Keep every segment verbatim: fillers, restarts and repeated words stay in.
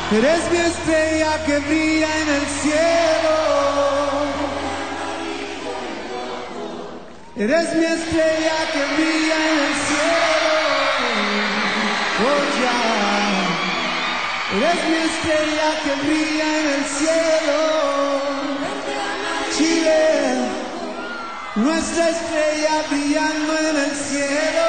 Eres mi estrella que brilla en el cielo. Eres mi estrella que brilla en el cielo. Oh, ya. Eres mi estrella que brilla en el cielo. Chile, nuestra estrella brillando en el cielo.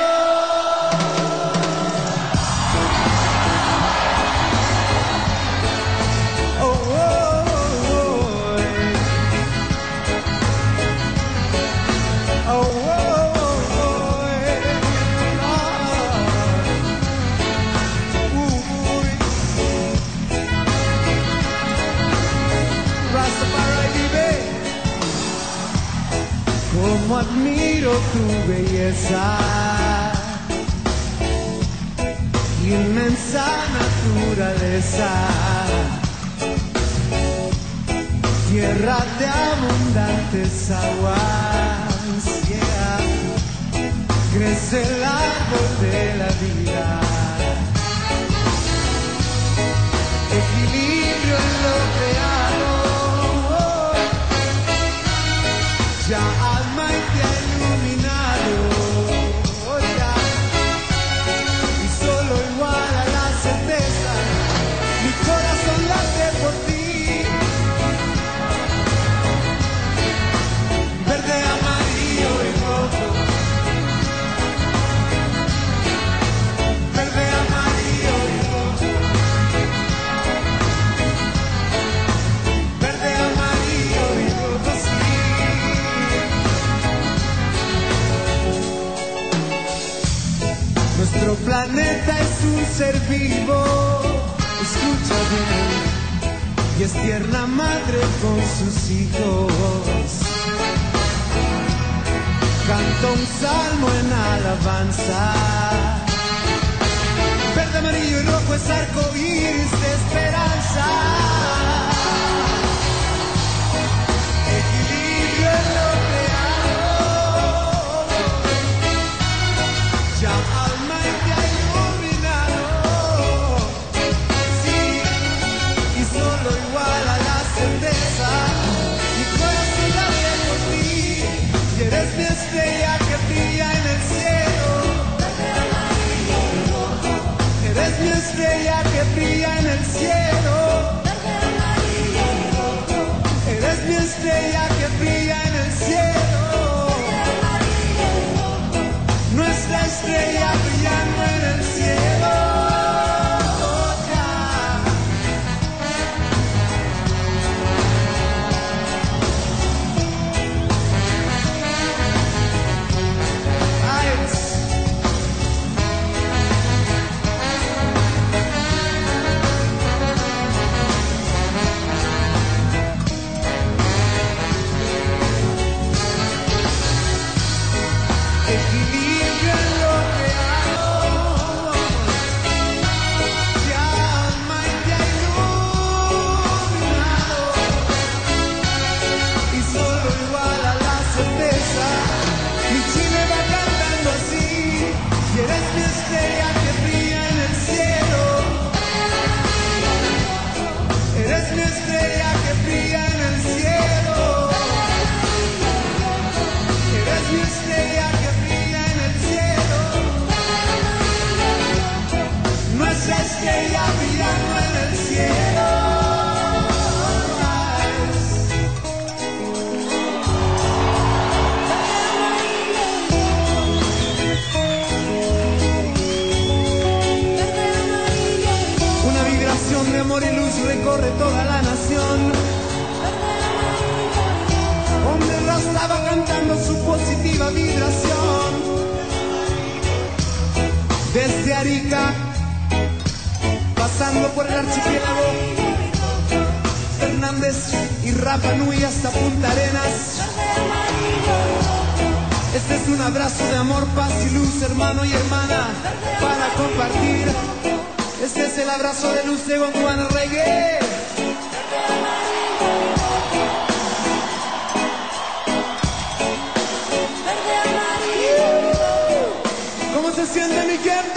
Como admiro tu belleza, inmensa naturaleza, tierra de abundantes aguas, yeah. Crece el árbol de la vida, equilibrio en lo creado, ya alma y te ha iluminado, oh, ya. Y solo igual a la certeza, mi corazón late por ti. Verde, amarillo y rojo, verde, amarillo y rojo, verde, amarillo y rojo, sí. Nuestro planeta es un ser vivo, escucha bien, y es tierna madre con sus hijos. Canta un salmo en alabanza. Verde, amarillo y rojo es arco iris de esperanza. Equilibrio en lo creado, ya alma y te ha iluminado, sí, y solo igual a la certeza, mi corazón late por ti, y eres mi estrella que brilla en el cielo. Eres mi estrella que brilla en el cielo. Eres mi estrella que brilla en el cielo. Nuestra estrella brillando en el cielo. Oh, ya. Ay, equilibrio en lo creado, ya alma y te ha iluminado, y solo igual a la certeza, mi Chile va cantando así, y eres mi estrella que brilla en el cielo. Eres mi estrella que brilla en el cielo. Eres mi estrella que brilla en el cielo. Nuestra estrella brillando en el cielo. Una vibración de amor y luz recorre toda la nación. Hombre Rasta va cantando su positiva vibración. Desde Arica, pasando por el archipiélago, Fernández y Rapa Nui hasta Punta Arenas. Este es un abrazo de amor, paz y luz, hermano y hermana, para compartir. Este es el abrazo de luz de Gondwana Reggae. ¿Cómo se siente mi gente?